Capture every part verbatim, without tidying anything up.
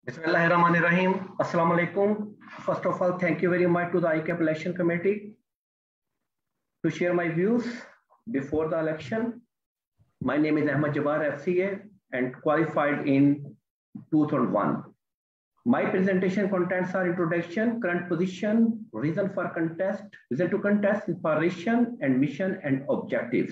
Bismillahirrahmanirrahim. Assalamu alaikum. First of all, thank you very much to the I C A P election committee to share my views before the election. My name is Ahmad Jabbar, F C A, and qualified in two thousand one. My presentation contents are introduction, current position, reason for contest, reason to contest, inspiration, and mission and objectives.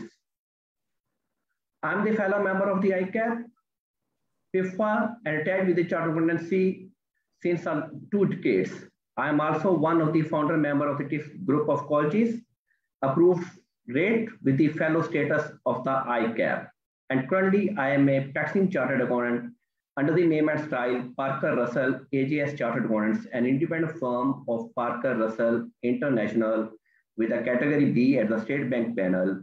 I'm the fellow member of the I C A P, P I F A, and attached with the Chartered Accountancy since uh, two decades. I am also one of the founder member of the T I F group of colleges, approved rate with the fellow status of the I C A P. And currently, I am a practicing chartered accountant under the name and style Parker Russell A J S Chartered Accountants, an independent firm of Parker Russell International with a category B at the State Bank panel,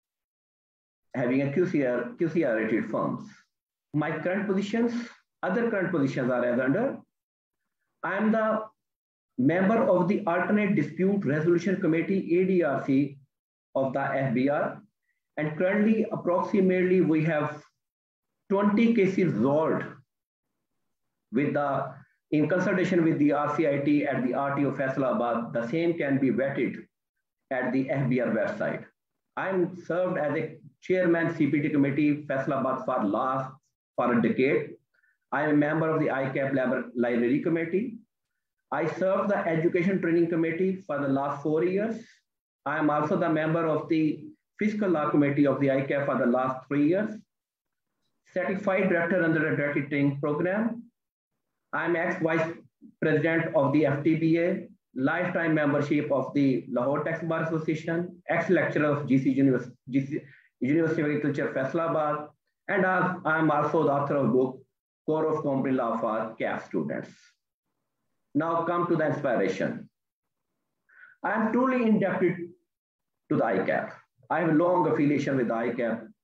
having a Q C R, Q C R rated firms. My current positions, other current positions are as under. I am the member of the Alternate Dispute Resolution Committee, A D R C, of the F B R. And currently, approximately, we have twenty cases resolved with the, in consultation with the R C I T at the R T O Faisalabad. The same can be vetted at the F B R website. I am served as a chairman C P T committee, Faisalabad for last for a decade. I am a member of the I C A P Library Committee. I served the Education Training Committee for the last four years. I am also the member of the Fiscal Law Committee of the I C A P for the last three years. Certified Director under the Director Training Program. I am ex-Vice President of the F T B A, lifetime membership of the Lahore Tax Bar Association, ex-lecturer of G C University, G C, University of Agriculture, Faisalabad, and I am also the author of the book, Core of Company Law for C A P students. Now come to the inspiration. I am truly indebted to the I C A P. I have a long affiliation with the I C A P.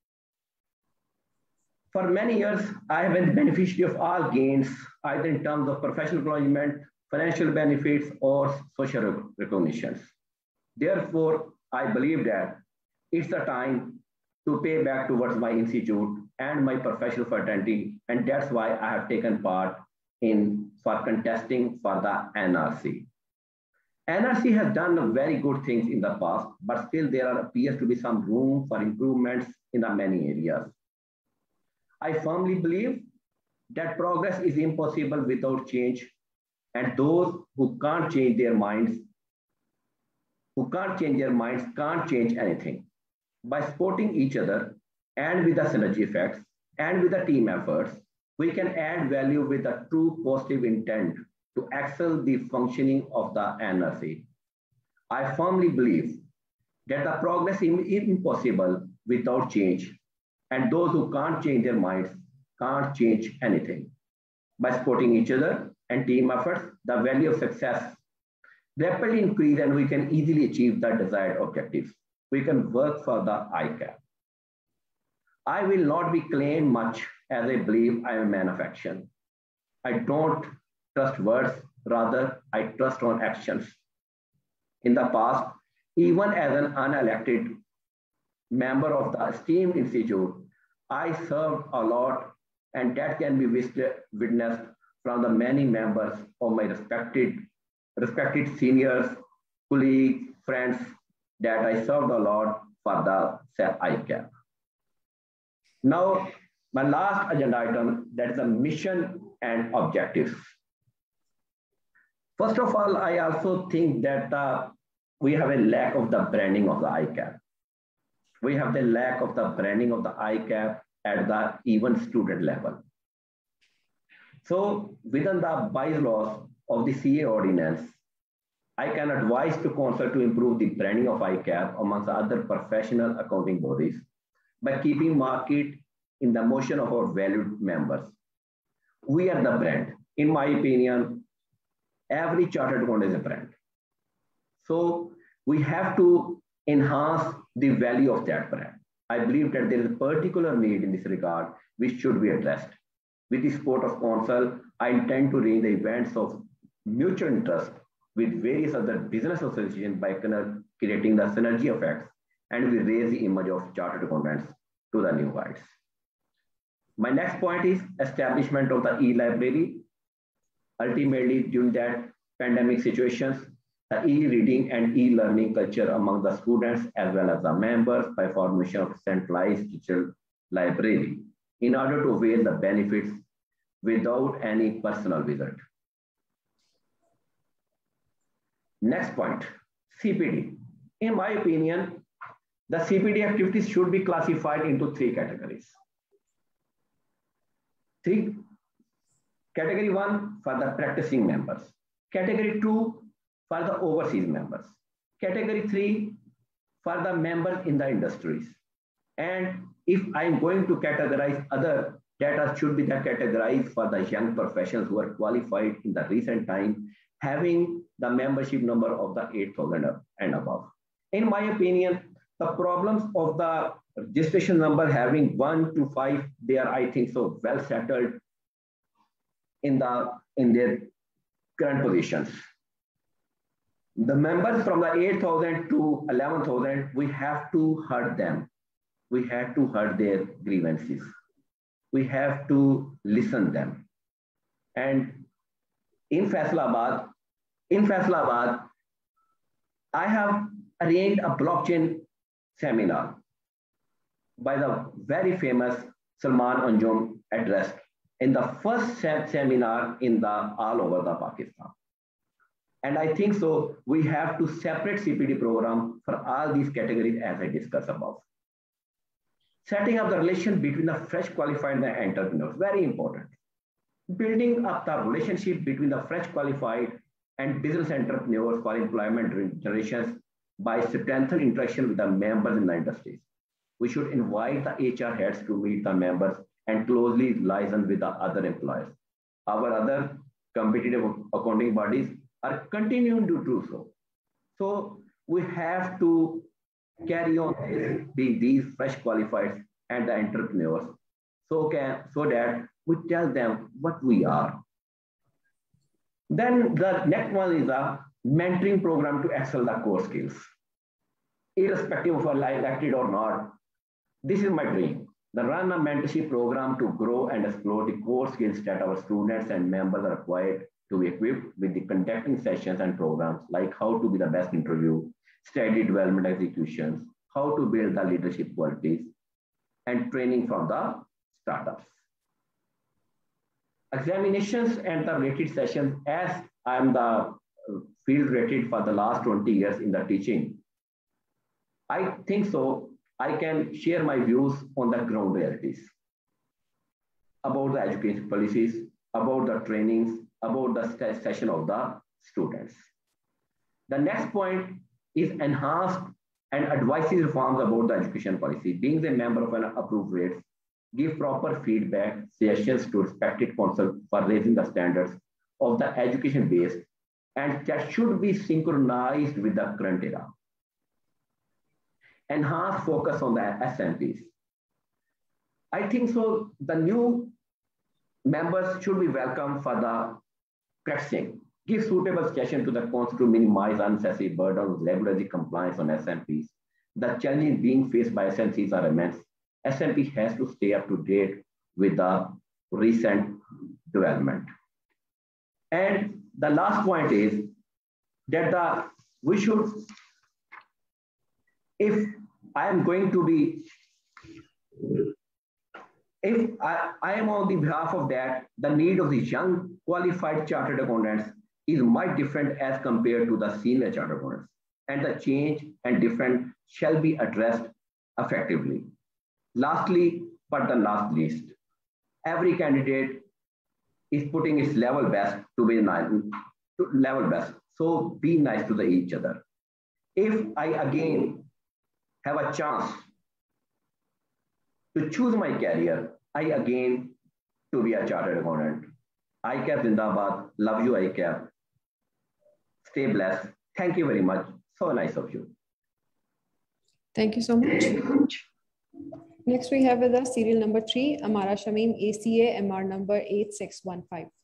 For many years, I have been the beneficiary of all gains, either in terms of professional acknowledgement, financial benefits, or social recognitions. Therefore, I believe that it's the time to pay back towards my institute and my professional fraternity, and that's why I have taken part in for contesting for the N R C. N R C has done very good things in the past, but still there are, appears to be some room for improvements in the many areas. I firmly believe that progress is impossible without change, and those who can't change their minds, who can't change their minds, can't change anything. By supporting each other and with the synergy effects and with the team efforts, we can add value with a true positive intent to excel the functioning of the N R C. I firmly believe that the progress is impossible without change, and those who can't change their minds can't change anything. By supporting each other and team efforts, the value of success rapidly increase and we can easily achieve the desired objectives. We can work for the I C A P. I will not be claimed much as I believe I am a man of action. I don't trust words, rather I trust on actions. In the past, even as an unelected member of the esteemed institute, I served a lot, and that can be witnessed from the many members of my respected, respected seniors, colleagues, friends, that I served a lot for the I C A P. Now, my last agenda item, that is the mission and objectives. First of all, I also think that uh, we have a lack of the branding of the I C A P. We have the lack of the branding of the I C A P at the even student level. So within the bylaws of the C A ordinance, I can advise to council to improve the branding of I C A P amongst other professional accounting bodies by keeping market in the motion of our valued members. We are the brand. In my opinion, every chartered accountant is a brand. So we have to enhance the value of that brand. I believe that there is a particular need in this regard which should be addressed. With the support of council, I intend to arrange the events of mutual interest with various other business associations by creating the synergy effects, and we raise the image of chartered accountants to the new heights. My next point is establishment of the e-library. Ultimately, during that pandemic situations, the e-reading and e-learning culture among the students as well as the members by formation of centralized digital library in order to avail the benefits without any personal visit. Next point, C P D. In my opinion, the C P D activities should be classified into three categories. Three. Category one for the practicing members. Category two for the overseas members. Category three for the members in the industries. And if I'm going to categorize other data, should be the categorized for the young professionals who are qualified in the recent time, having the membership number of the eight thousand and above. In my opinion, the problems of the registration number having one to five, they are, I think, so well settled in the in their current positions. The members from the eight thousand to eleven thousand, we have to heard them. We have to heard their grievances. We have to listen them. And in Faisalabad, in Faisalabad, I have arranged a blockchain seminar by the very famous Salman Anjum address in the first seminar in the all over the Pakistan. And I think so, we have to separate C P D program for all these categories as I discussed above. Setting up the relation between the fresh qualified and the entrepreneurs, very important. Building up the relationship between the fresh qualified and business entrepreneurs for employment generations by strengthening interaction with the members in the industries. We should invite the H R heads to meet the members and closely liaison with the other employers. Our other competitive accounting bodies are continuing to do so. So we have to carry on with these fresh qualified and the entrepreneurs so, can, so that we tell them what we are. Then the next one is a mentoring program to excel the core skills. Irrespective of whether elected or not, this is my dream. The run a mentorship program to grow and explore the core skills that our students and members are required to be equipped with the conducting sessions and programs like how to be the best interview, strategy development executions, how to build the leadership qualities, and training from the startups. Examinations and the rated sessions, as I'm the field rated for the last twenty years in the teaching, I think so, I can share my views on the ground realities about the education policies, about the trainings, about the session of the students. The next point is enhanced and advisory reforms about the education policy. Being a member of an approved rates, give proper feedback, suggestions to respected council for raising the standards of the education base, and that should be synchronized with the current era. Enhanced focus on the S M Ps. I think so, the new members should be welcome for the practicing. Give suitable suggestion to the council to minimize unnecessary burden of regulatory compliance on S M Ps. The challenges being faced by S M Cs are immense. S M P has to stay up to date with the recent development. And the last point is that the, we should, if I am going to be, if I, I am on the behalf of that, the need of the young qualified chartered accountants is much different as compared to the senior chartered accountants, and the change and different shall be addressed effectively. Lastly, but the last least, every candidate is putting its level best to be nice, to level best. So be nice to the each other. If I again have a chance to choose my career, I again to be a chartered accountant. I C A P Zindabad, love you I C A P. Stay blessed. Thank you very much. So nice of you. Thank you so much. Next we have with us serial number three, Amara Shamim, A C A, M R number eight six one five.